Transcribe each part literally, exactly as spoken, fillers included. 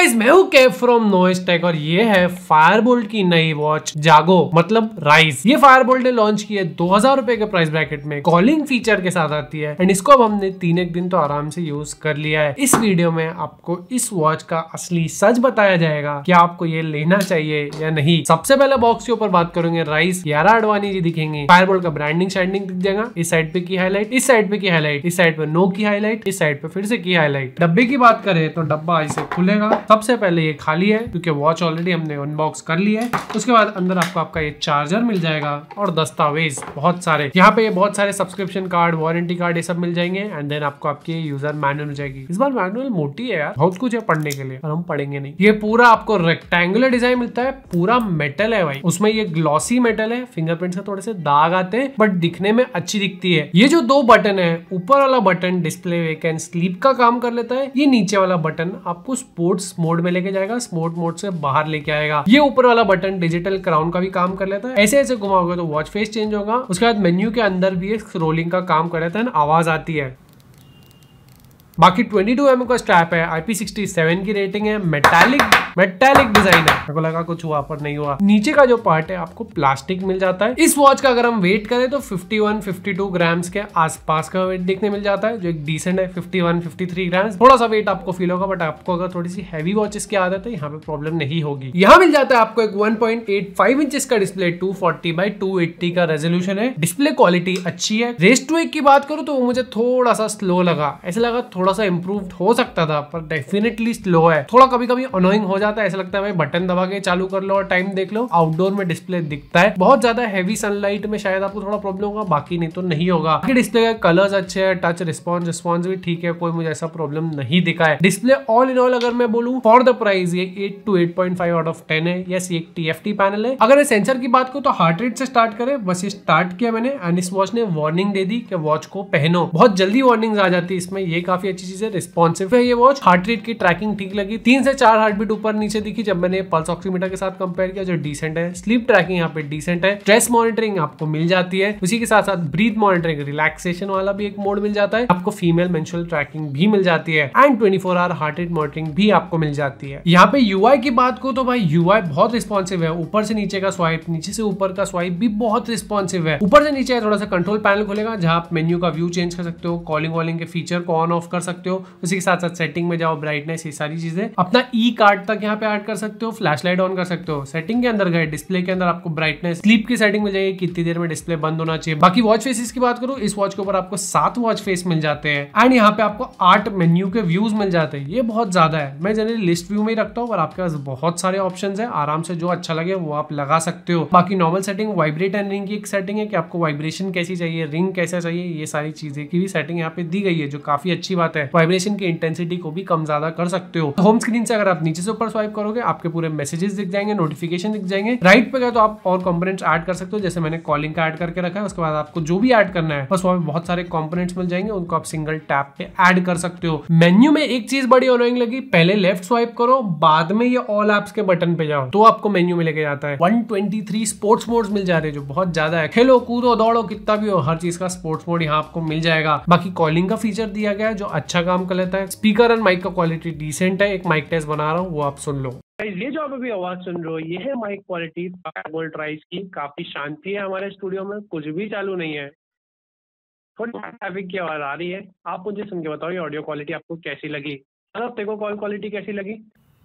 Guys मैं हूं केव from noise take और ये है फायरबोल्ट की नई वॉच जागो मतलब राइज। ये फायरबोल्ट ने लॉन्च की है दो हजार रुपए के प्राइस ब्रैकेट में, कॉलिंग फीचर के साथ आती है एंड इसको अब हमने तीन एक दिन तो आराम से यूज कर लिया है। इस वीडियो में आपको इस वॉच का असली सच बताया जाएगा कि आपको ये लेना चाहिए या नहीं। सबसे पहले बॉक्स के ऊपर बात करेंगे राइज, यारा अडवाणी जी दिखेंगे, फायरबोल्ट का ब्रांडिंग शाइनिंग दिख जाएगा, इस साइड पे की हाईलाइट, इस साइड पे की हाईलाइट, इस साइड पे नो की हाईलाइट, इस साइड पे फिर से की हाईलाइट। डब्बे की बात करें तो डब्बा ऐसे खुलेगा। सबसे पहले ये खाली है क्योंकि वॉच ऑलरेडी हमने अनबॉक्स कर लिया है। उसके बाद अंदर आपको आपका ये चार्जर मिल जाएगा और दस्तावेज बहुत सारे। यहाँ पे ये बहुत सारे सब्सक्रिप्शन कार्ड, वारंटी कार्ड ये सब मिल जाएंगे एंड देन आपको आपकी यूजर मैनुअल मिल जाएगी। इस बार मैनुअल मोटी है यार, बहुत कुछ है पढ़ने के लिए और हम पढ़ेंगे नहीं। ये पूरा आपको रेक्टेंगुलर डिजाइन मिलता है, पूरा मेटल है भाई। उसमें ये ग्लॉसी मेटल है, फिंगरप्रिंट से थोड़े से दाग आते हैं बट दिखने में अच्छी दिखती है। ये जो दो बटन है, ऊपर वाला button display wake and sleep का काम कर लेता है। ये नीचे वाला बटन आपको स्पोर्ट्स मोड में लेके जाएगा, स्पोर्ट मोड से बाहर लेके आएगा। ये ऊपर वाला बटन डिजिटल क्राउन का भी काम कर लेता है। ऐसे ऐसे घुमाओगे तो वॉच फेस चेंज होगा। उसके बाद मेन्यू के अंदर भी स्क्रोलिंग का काम कर लेता है, आवाज आती है। बाकी बाईस एम एम का स्ट्रैप है, आई पी सिक्सटी सेवन की रेटिंग है, मेटालिक मेटालिक डिजाइन है। मेरे को लगा कुछ हुआ पर नहीं हुआ। नीचे का जो पार्ट है आपको प्लास्टिक मिल जाता है। इस वॉच का अगर हम वेट करें तो इक्यावन बावन ग्राम्स के आसपास का वेट देखने मिल जाता है, जो एक डिसेंट है। इक्यावन तिरेपन ग्राम्स थोड़ा सा वेट आपको फील होगा बट आपको अगर थोड़ी सी हैवी वॉचेस की आदत है यहाँ पे प्रॉब्लम नहीं होगी। यहाँ मिल जाता है आपको एक one point eight five inches का display, two forty by two eighty का रेजोल्यूशन है। डिस्प्ले क्वालिटी अच्छी है। रेस टू एक की बात करूँ तो मुझे थोड़ा सा स्लो लगा, ऐसा लगा थोड़ा सा इंप्रूव हो सकता था पर डेफिनेटली स्लो है। थोड़ा कभी कभी अनोइंग हो जाता है, ऐसा लगता है भाई बटन दबा के चालू कर लो और टाइम देख लो। आउटडोर में डिस्प्ले दिखता है, बहुत ज्यादा हैवी सनलाइट में शायद आपको थोड़ा प्रॉब्लम होगा, बाकी नहीं तो नहीं होगा। डिस्प्ले के कलर्स अच्छे हैं, टच रिस्पॉन्स रिस्पॉन्स भी ठीक है, कोई मुझे ऐसा प्रॉब्लम नहीं दिखा है। डिस्प्ले ऑल इन ऑल अगर मैं बोलूं फॉर द प्राइस ये eight to eight point five out of ten है। यस ये एक टी एफ टी पैनल है। अगर सेंसर की बात करूं तो हार्ट रेट से स्टार्ट करें, बस ये स्टार्ट किया मैंने एंड इस वॉच ने वार्निंग दे दी कि वॉच को पहनो। बहुत जल्दी वार्निंग आ जाती है इसमें, ये काफी अच्छी चीज है। रिस्पॉन्सिव है ये वॉच। हार्ट रेट की ट्रैकिंग ठीक लगी, तीन से चार हार्ट बीट ऊपर नीचे दिखी जब मैंने पल्स ऑक्सीमीटर के साथ कंपेयर किया, जो डिसेंट है। स्लीप ट्रैकिंग यहाँ पे डिसेंट है। स्ट्रेस मॉनिटरिंग आपको मिल जाती है, उसी के साथ साथ ब्रीथ मॉनिटरिंग, रिलैक्सेशन वाला भी एक मोड मिल जाता है आपको। फीमेल मेंस्ट्रुअल ट्रैकिंग भी मिल जाती है and twenty four hour heart rate monitoring भी आपको मिल जाती है। यहाँ पे यूआई की बात को तो भाई यूआई बहुत रिस्पॉन्सिव है। ऊपर से नीचे का स्वाइप, नीचे से ऊपर का स्वाइप भी बहुत रिस्पॉन्सिव है। ऊपर से नीचे थोड़ा सा कंट्रोल पैनल खुलेगा जहाँ आप मेन्यू का व्यू चेंज कर सकते हो, कॉलिंग वॉलिंग के फीचर को ऑन ऑफ कर सकते हो। उसी के साथ साथ सेटिंग में जाओ, ब्राइटनेस, ये सारी चीजें अपना ई कार्ड तक यहाँ पे ऐड कर सकते हो। फ्लैश लाइट ऑन कर सकते हो। सेटिंग के अंदर गए, डिस्प्ले के अंदर आपको ब्राइटनेस, स्लीप की सेटिंग मिल जाएगी, कितनी देर में डिस्प्ले बंद होना चाहिए। बाकी वॉच फेसेस की बात करूं, इस वॉच के ऊपर आपको सात वॉच फेस मिल जाते हैं एंड यहाँ पे आपको आठ मेन्यू के व्यूज मिल जाते हैं। ये बहुत ज्यादा है। मैं जनरली लिस्ट व्यू में ही रखता हूँ पर आपके पास बहुत सारे ऑप्शंस है, आराम से जो अच्छा लगे वो आप लगा सकते हो। बाकी normal setting, vibrate and ring की एक सेटिंग है कि आपको वाइब्रेशन कैसी चाहिए, रिंग कैसा चाहिए, ये सारी चीजें की भी सेटिंग यहाँ पे दी गई है जो काफी अच्छी बात है। वाइब्रेशन की इंटेंसिटी को भी कम ज्यादा कर सकते हो। होम स्क्रीन से अगर आप नीचे से ऊपर स्वाइप करोगे आपके पूरे मैसेजेस दिख जाएंगे, नोटिफिकेशन दिख जाएंगे। राइट पे गए तो आप और कंपोनेंट्स ऐड कर सकते हो, जैसे मैंने कॉलिंग का ऐड करके रखा है। उसके बाद आपको जो भी ऐड करना है बस वहां पे बहुत सारे कंपोनेंट्स मिल जाएंगे, उनको आप सिंगल टैप पे ऐड कर सकते हो। मेन्यू में एक चीज बड़ी अनोइंग लगी, पहले लेफ्ट स्वाइप करो, बाद में ये ऑल एप्स के बटन पे जाओ तो आपको मेन्यू में लेके जाता है। One twenty three sports modes मिल जा रहे हैं जो बहुत ज्यादा है। खेलो कूदो दौड़ो कितना भी हो, हर चीज का स्पोर्ट्स मोड यहाँ आपको मिल जाएगा। बाकी कॉलिंग का फीचर दिया गया है जो अच्छा काम कर लेता है। स्पीकर एंड माइक का क्वालिटी डिसेंट है, एक माइक टेस्ट बना रहा हूँ वो आप सुन लो। ये जो आप अभी आवाज सुन रहे हो ये है माइक क्वालिटी फायरबोल्ट राइज की। काफी शांति है हमारे स्टूडियो में, कुछ भी चालू नहीं है, थोड़ी ट्रैफिक की आवाज आ रही है। आप मुझे सुन के बताओ ये ऑडियो क्वालिटी आपको कैसी लगी। मतलब तेरे को कॉल क्वालिटी कैसी लगी?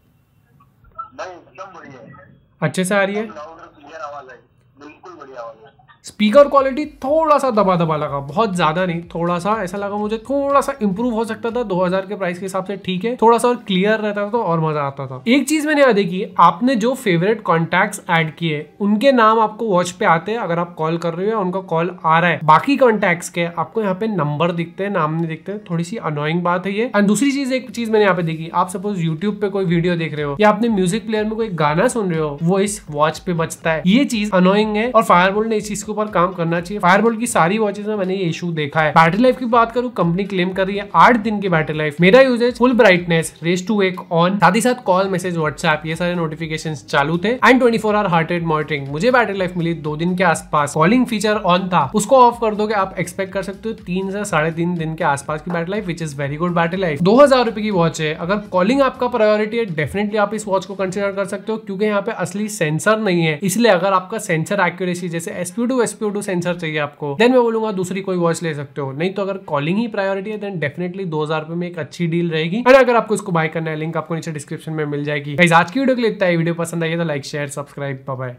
नहीं एकदम बढ़िया है, अच्छे से आ रही है, लाउड और क्लियर आवाज है, बिल्कुल बढ़िया आवाज है। स्पीकर क्वालिटी थोड़ा सा दबा दबा लगा, बहुत ज्यादा नहीं, थोड़ा सा ऐसा लगा मुझे थोड़ा सा इंप्रूव हो सकता था। दो हजार के प्राइस के हिसाब से ठीक है, थोड़ा सा और क्लियर रहता तो और मजा आता था। एक चीज मैंने याद देखी, आपने जो फेवरेट कॉन्टैक्ट्स ऐड किए उनके नाम आपको वॉच पे आते हैं अगर आप कॉल कर रहे हो, उनका कॉल आ रहा है। बाकी कॉन्टैक्ट्स के आपको यहाँ पे नंबर दिखते हैं, नाम नहीं दिखते। थोड़ी सी अनोइंग बात है ये। एंड दूसरी चीज, एक चीज मैंने यहाँ पे देखी, आप सपोज यूट्यूब पे कोई वीडियो देख रहे हो या आपने म्यूजिक प्लेयर में कोई गाना सुन रहे हो, वो इस वॉच पे बजता है। ये चीज अनोइंग है और फायरबोल्ट ने इस चीज इसके ऊपर काम करना चाहिए। फायरबोल्ट की सारी वॉचेस में मैंने ये इशू देखा है। बैटरी लाइफ की बात करूं, कंपनी क्लेम कर रही है आठ दिन की बैटरी लाइफ। मेरा usage full brightness, raise to wake on, साथ ही साथ कॉल, मैसेज, व्हाट्सएप ये सारे नोटिफिकेशन चालू थे and twenty four hour heart rate monitoring. मुझे बैटरी लाइफ मिली दो दिन के आसपास। कॉलिंग फीचर ऑन था, उसको ऑफ कर दोगे आप एक्सपेक्ट कर सकते हो तीन से साढ़े तीन दिन के आसपास की battery life, which is very good battery life. दो हजार रुपए की वॉच है, अगर कॉलिंग आपका प्रायोरिटी है डेफिनेटली आप इस वॉच को कंसिडर कर सकते हो, क्योंकि यहाँ पे असली सेंसर नहीं है। इसलिए अगर आपका सेंसर एक्यूरेसी जैसे S P O two S P O two sensor चाहिए आपको, देन मैं बोलूंगा दूसरी कोई वॉच ले सकते हो। नहीं तो अगर कॉलिंग ही प्रायोरिटी है देन डेफिनेटली दो हजार रुपए में एक अच्छी डील रहेगी। और अगर आपको इसको बाय करना है, लिंक आपको नीचे डिस्क्रिप्शन में मिल जाएगी। गाइस आज की वीडियो के लिए इतना ही। वीडियो पसंद आई तो like, share, subscribe, bye bye.